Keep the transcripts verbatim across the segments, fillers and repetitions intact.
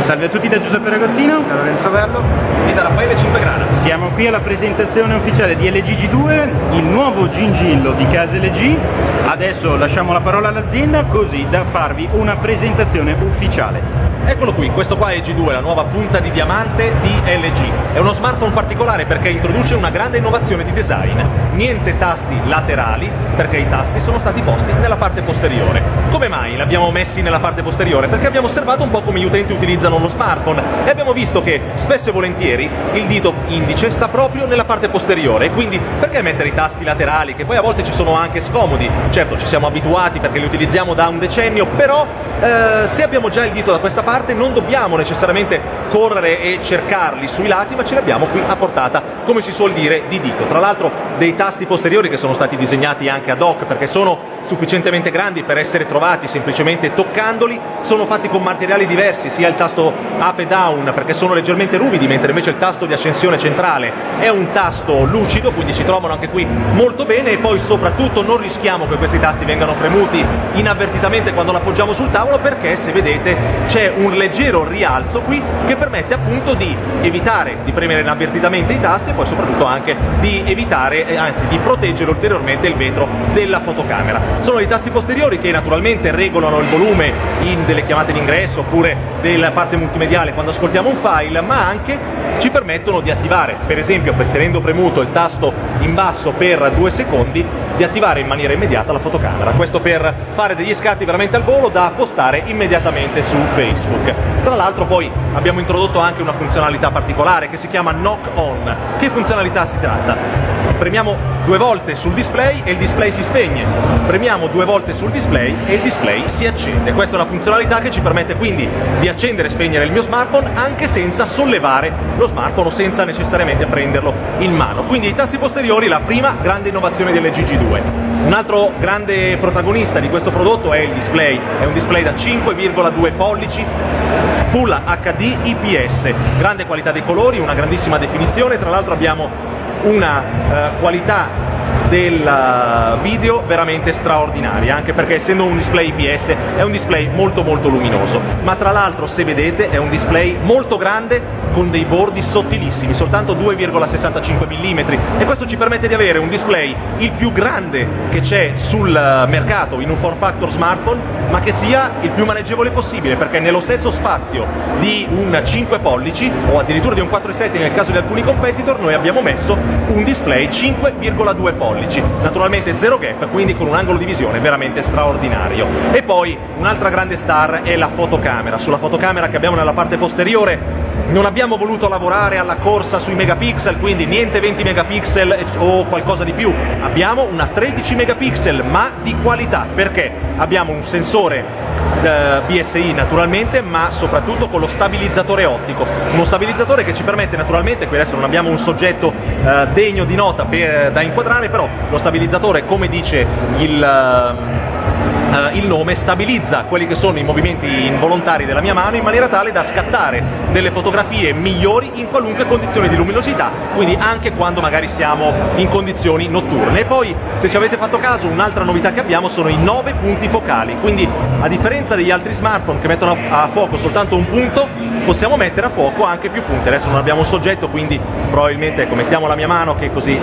Salve a tutti da Giuseppe Ragazzino, da Lorenzo Vello e da Raffaele Cinquegrana. Siamo qui alla presentazione ufficiale di L G G due, il nuovo gingillo di casa L G. Adesso lasciamo la parola all'azienda così da farvi una presentazione ufficiale. Eccolo qui, questo qua è G due, la nuova punta di diamante di L G. È uno smartphone particolare perché introduce una grande innovazione di design. Niente tasti laterali, perché i tasti sono stati posti nella parte posteriore. Come mai li abbiamo messi nella parte posteriore? Perché abbiamo osservato un po' come gli utenti utilizzano lo smartphone e abbiamo visto che spesso e volentieri il dito indice sta proprio nella parte posteriore, e quindi perché mettere i tasti laterali, che poi a volte ci sono anche scomodi? Certo, ci siamo abituati perché li utilizziamo da un decennio, però eh, se abbiamo già il dito da questa parte non dobbiamo necessariamente correre e cercarli sui lati, ma ce li abbiamo qui a portata, come si suol dire, di dito. Tra l'altro dei tasti posteriori che sono stati disegnati anche ad hoc perché sono sufficientemente grandi per essere trovati semplicemente toccandoli, sono fatti con materiali diversi, sia il tasto up e down perché sono leggermente ruvidi, mentre invece il tasto di accensione centrale è un tasto lucido, quindi si trovano anche qui molto bene, e poi soprattutto non rischiamo che questi tasti vengano premuti inavvertitamente quando l'appoggiamo sul tavolo, perché se vedete c'è un leggero rialzo qui che permette appunto di evitare di premere inavvertitamente i tasti e poi soprattutto anche di evitare, eh, anzi di proteggere ulteriormente il vetro della fotocamera. Sono dei tasti posteriori che naturalmente regolano il volume in delle chiamate d'ingresso oppure della parte multimediale quando ascoltiamo un file, ma anche ci permettono di attivare, per esempio tenendo premuto il tasto in basso per due secondi, di attivare in maniera immediata la fotocamera. Questo per fare degli scatti veramente al volo da postare immediatamente su Facebook. Tra l'altro poi abbiamo introdotto anche una funzionalità particolare che si chiama Knock On. Che funzionalità si tratta? Premiamo due volte sul display e il display si spegne, premiamo due volte sul display e il display si accende. Questa è una funzionalità che ci permette quindi di accendere e spegnere il mio smartphone anche senza sollevare lo smartphone o senza necessariamente prenderlo in mano. Quindi i tasti posteriori, la prima grande innovazione delle G G due. Un altro grande protagonista di questo prodotto è il display, è un display da cinque virgola due pollici Full H D I P S, grande qualità dei colori, una grandissima definizione, tra l'altro abbiamo una uh, qualità del video veramente straordinaria, anche perché essendo un display I P S è un display molto molto luminoso, ma tra l'altro se vedete è un display molto grande con dei bordi sottilissimi, soltanto due virgola sessantacinque millimetri, e questo ci permette di avere un display il più grande che c'è sul mercato in un form factor smartphone, ma che sia il più maneggevole possibile, perché nello stesso spazio di un cinque pollici o addirittura di un quattro virgola sette nel caso di alcuni competitor noi abbiamo messo un display cinque virgola due pollici, naturalmente zero gap, quindi con un angolo di visione veramente straordinario. E poi un'altra grande star è la fotocamera. Sulla fotocamera che abbiamo nella parte posteriore non abbiamo voluto lavorare alla corsa sui megapixel, quindi niente venti megapixel o qualcosa di più, abbiamo una tredici megapixel ma di qualità, perché abbiamo un sensore B S I naturalmente, ma soprattutto con lo stabilizzatore ottico, uno stabilizzatore che ci permette naturalmente, qui adesso non abbiamo un soggetto eh, degno di nota per, da inquadrare, però lo stabilizzatore, come dice il Uh, il nome, stabilizza quelli che sono i movimenti involontari della mia mano in maniera tale da scattare delle fotografie migliori in qualunque condizione di luminosità, quindi anche quando magari siamo in condizioni notturne. E poi, se ci avete fatto caso, un'altra novità che abbiamo sono i nove punti focali, quindi a differenza degli altri smartphone che mettono a fuoco soltanto un punto, possiamo mettere a fuoco anche più punti. Adesso non abbiamo un soggetto, quindi probabilmente, ecco, mettiamo la mia mano che così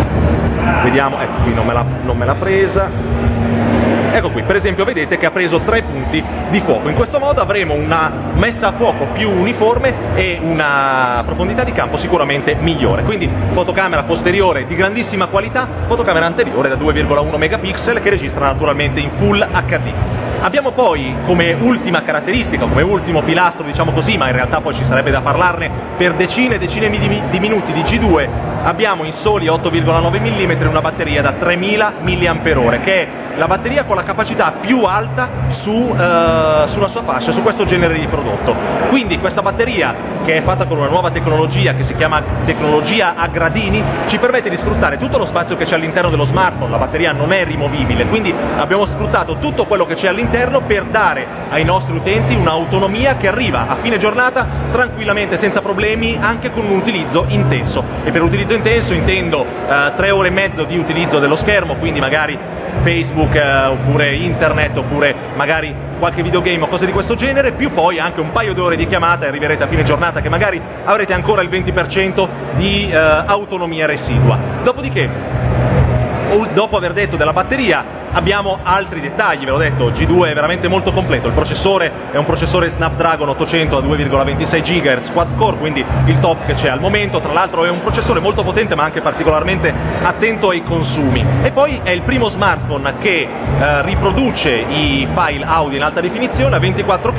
vediamo, ecco qui non me l'ha non me l'ha presa. Ecco qui, per esempio vedete che ha preso tre punti di fuoco. In questo modo avremo una messa a fuoco più uniforme e una profondità di campo sicuramente migliore. Quindi fotocamera posteriore di grandissima qualità, fotocamera anteriore da due virgola uno megapixel che registra naturalmente in Full H D. Abbiamo poi come ultima caratteristica, come ultimo pilastro diciamo così, ma in realtà poi ci sarebbe da parlarne per decine e decine di minuti, di G due, abbiamo in soli otto virgola nove millimetri una batteria da tremila milliamperi ora, che è la batteria con la capacità più alta su, uh, sulla sua fascia, su questo genere di prodotto. Quindi questa batteria, che è fatta con una nuova tecnologia che si chiama tecnologia a gradini, ci permette di sfruttare tutto lo spazio che c'è all'interno dello smartphone. La batteria non è rimovibile, quindi abbiamo sfruttato tutto quello che c'è all'interno per dare ai nostri utenti un'autonomia che arriva a fine giornata tranquillamente, senza problemi, anche con un utilizzo intenso. E per utilizzo intenso intendo uh, tre ore e mezzo di utilizzo dello schermo, quindi magari Facebook eh, oppure internet, oppure magari qualche videogame o cose di questo genere, più poi anche un paio d'ore di chiamata e arriverete a fine giornata che magari avrete ancora il venti per cento di eh, autonomia residua. Dopodiché, dopo aver detto della batteria, abbiamo altri dettagli. Ve l'ho detto, G due è veramente molto completo. Il processore è un processore Snapdragon ottocento a due virgola ventisei gigahertz quad core, quindi il top che c'è al momento. Tra l'altro è un processore molto potente ma anche particolarmente attento ai consumi. E poi è il primo smartphone che eh, riproduce i file audio in alta definizione a ventiquattro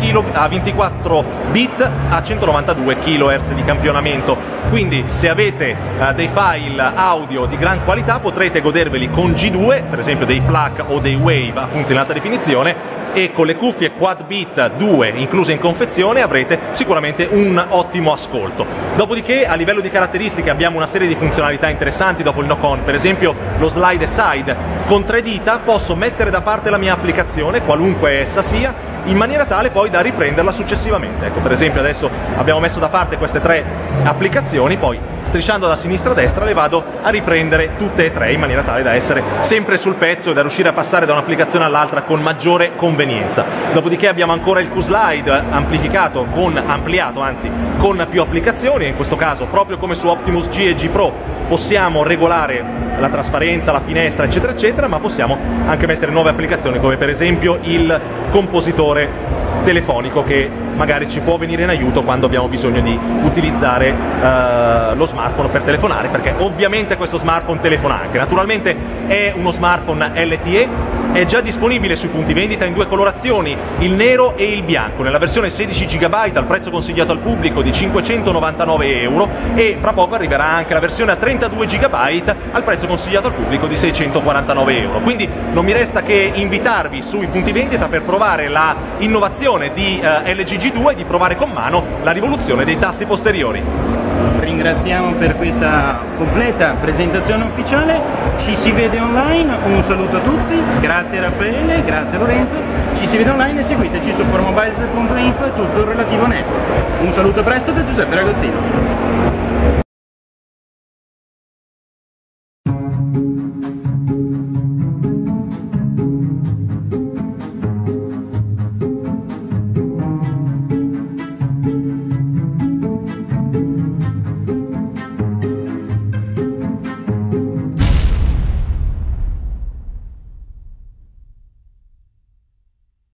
bit a centonovantadue kilohertz di campionamento. Quindi se avete eh, dei file audio di gran qualità potrete goderveli con G due, per esempio dei FLAC o dei Wave appunto in alta definizione, e con le cuffie quad bit due incluse in confezione avrete sicuramente un ottimo ascolto. Dopodiché a livello di caratteristiche abbiamo una serie di funzionalità interessanti dopo il knock-on, per esempio lo slide aside. Con tre dita posso mettere da parte la mia applicazione, qualunque essa sia, in maniera tale poi da riprenderla successivamente. Ecco, per esempio adesso abbiamo messo da parte queste tre applicazioni, poi strisciando da sinistra a destra le vado a riprendere tutte e tre in maniera tale da essere sempre sul pezzo e da riuscire a passare da un'applicazione all'altra con maggiore convenienza. Dopodiché abbiamo ancora il Q-Slide amplificato con, ampliato anzi, con più applicazioni, in questo caso proprio come su Optimus G e G Pro possiamo regolare la trasparenza, la finestra eccetera eccetera, ma possiamo anche mettere nuove applicazioni come per esempio il compositore telefonico che magari ci può venire in aiuto quando abbiamo bisogno di utilizzare uh, lo smartphone per telefonare, perché ovviamente questo smartphone telefona anche. Naturalmente è uno smartphone L T E, è già disponibile sui punti vendita in due colorazioni, il nero e il bianco, nella versione sedici giga al prezzo consigliato al pubblico di cinquecentonovantanove euro, e fra poco arriverà anche la versione a trentadue giga al prezzo consigliato al pubblico di seicentoquarantanove euro. Quindi non mi resta che invitarvi sui punti vendita per provare la innovazione di uh, L G G due e di provare con mano la rivoluzione dei tasti posteriori. Ringraziamo per questa completa presentazione ufficiale, ci si vede online, un saluto a tutti, grazie Raffaele, grazie Lorenzo, ci si vede online e seguiteci su formobiles punto info e tutto il relativo network. Un saluto presto da Giuseppe Ragazzino.